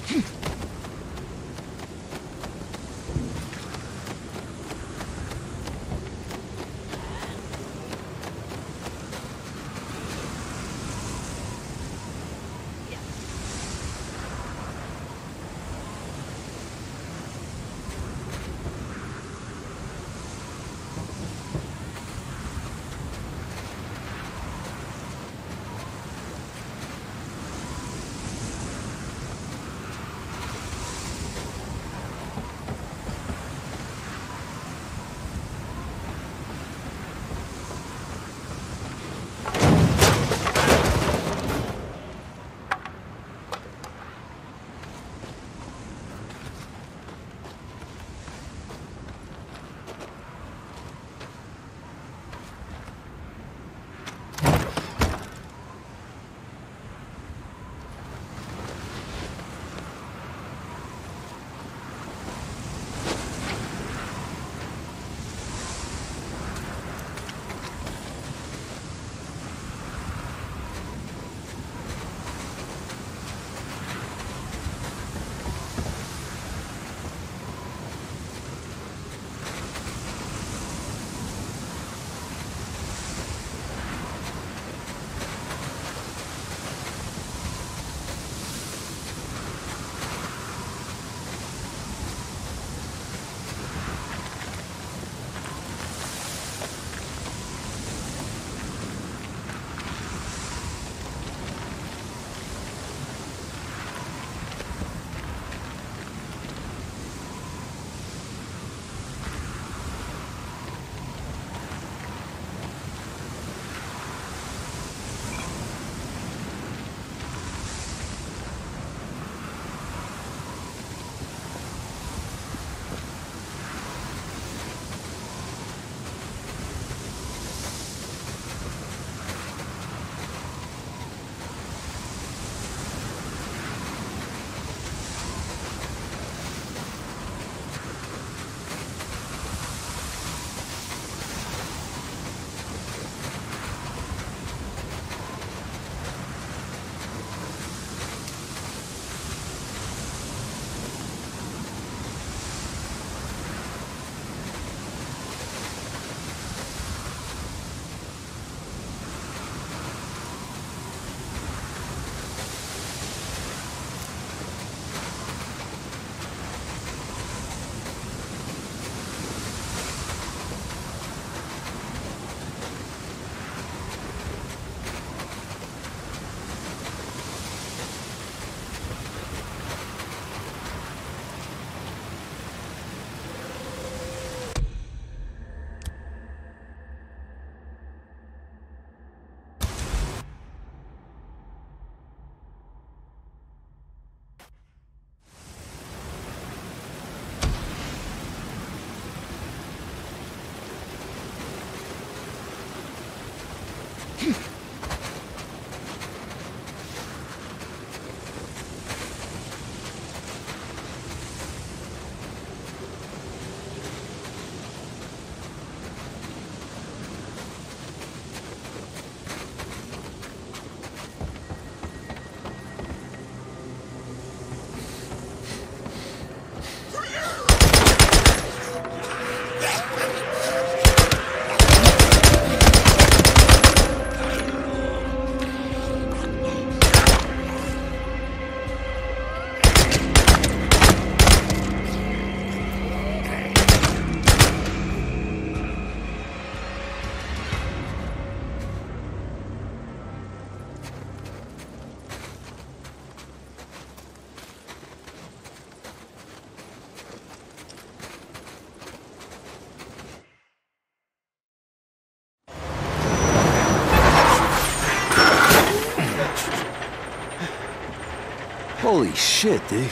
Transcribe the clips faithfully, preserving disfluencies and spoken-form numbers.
Holy shit, dude.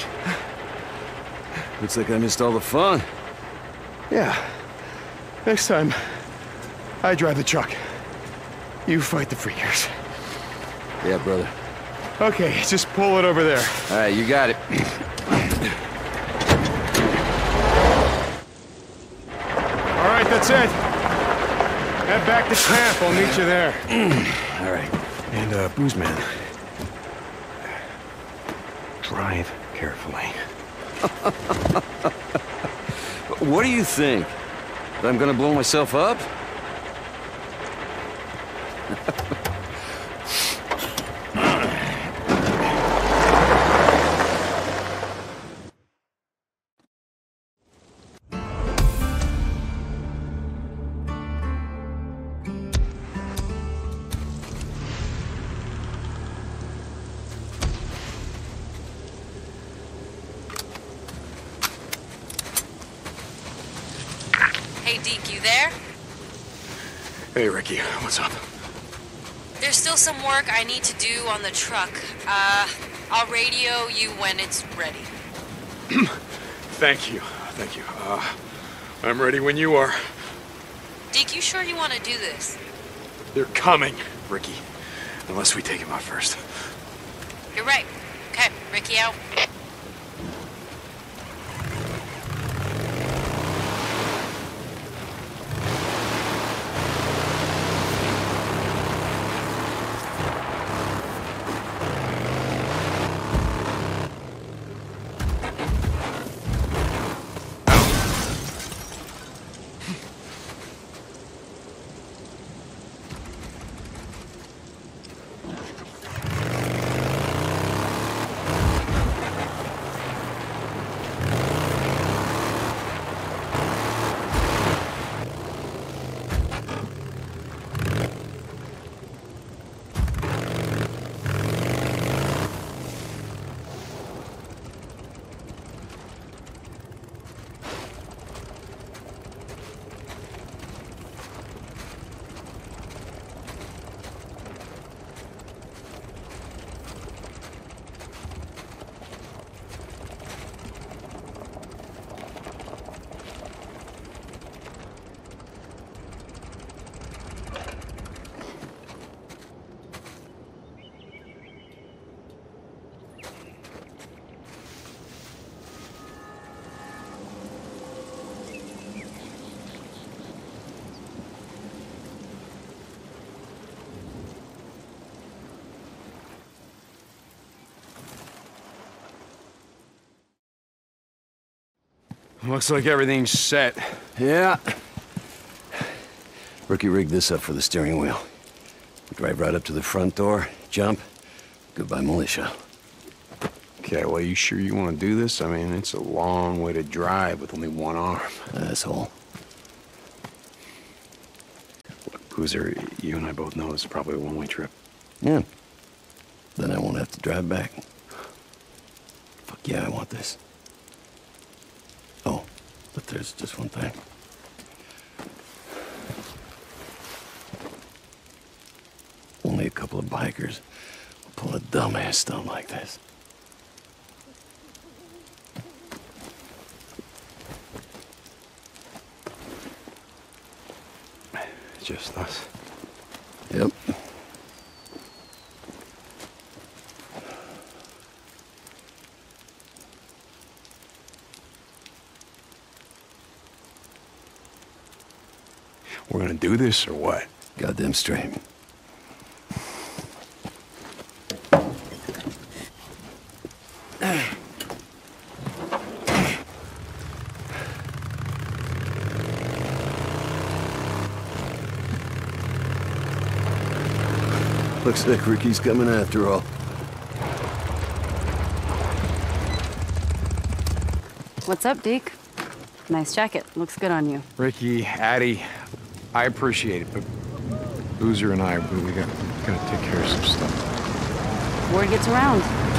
Looks like I missed all the fun. Yeah. Next time, I drive the truck. You fight the freakers. Yeah, brother. Okay, just pull it over there. All right, you got it. All right, that's it. Head back to camp. I'll meet you there. All right. And, uh, Boozman. Drive carefully. What do you think? That I'm gonna blow myself up? Hey, Deke, you there? Hey, Ricky, what's up? There's still some work I need to do on the truck. Uh, I'll radio you when it's ready. Thank you, thank you. Uh, I'm ready when you are. Deke, you sure you want to do this? They're coming, Ricky. Unless we take him out first. You're right. Okay, Ricky out. Looks like everything's set. Yeah. Rookie rigged this up for the steering wheel. We drive right up to the front door, jump, goodbye militia. Okay, well, you sure you want to do this? I mean, it's a long way to drive with only one arm. Asshole. Look, Boozer, you and I both know this is probably a one-way trip. Yeah. Then I won't have to drive back. Fuck yeah, I want this. Oh, but there's just one thing. Only a couple of bikers will pull a dumbass stunt like this. Just us. Yep. We're gonna do this or what? Goddamn straight. Looks like Ricky's coming after all. What's up, Deke? Nice jacket. Looks good on you. Ricky, Addie, I appreciate it, but Boozer and I, we, we got, gotta take care of some stuff. Word gets around.